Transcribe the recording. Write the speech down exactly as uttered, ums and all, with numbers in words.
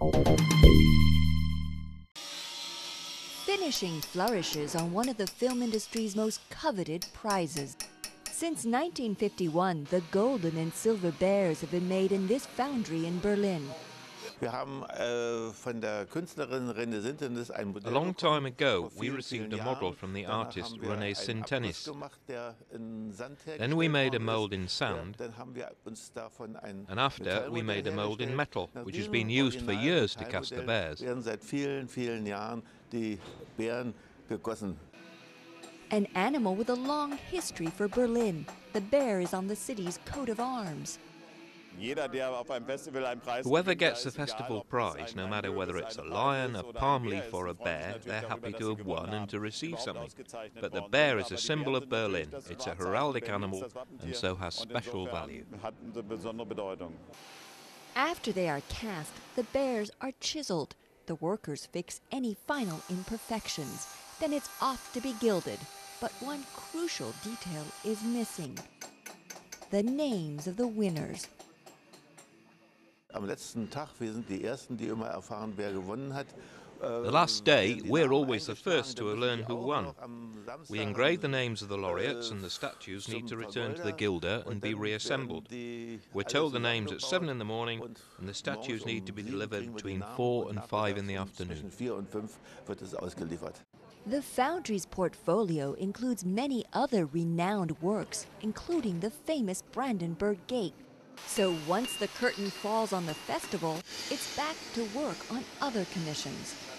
Finishing flourishes on one of the film industry's most coveted prizes. Since nineteen fifty-one, the golden and silver bears have been made in this foundry in Berlin. A long time ago, we received a model from the artist René Sintenis. Then we made a mould in sand, and after we made a mould in metal, which has been used for years to cast the bears. An animal with a long history for Berlin, the bear is on the city's coat of arms. Whoever gets the festival prize, no matter whether it's a lion, a palm leaf or a bear, they're happy to have won and to receive something. But the bear is a symbol of Berlin. It's a heraldic animal and so has special value. After they are cast, the bears are chiseled. The workers fix any final imperfections. Then it's off to be gilded. But one crucial detail is missing: the names of the winners. The last day, we're always the first to learn who won. We engrave the names of the laureates and the statues need to return to the gilder and be reassembled. We're told the names at seven in the morning and the statues need to be delivered between four and five in the afternoon. The foundry's portfolio includes many other renowned works, including the famous Brandenburg Gate. So once the curtain falls on the festival, it's back to work on other commissions.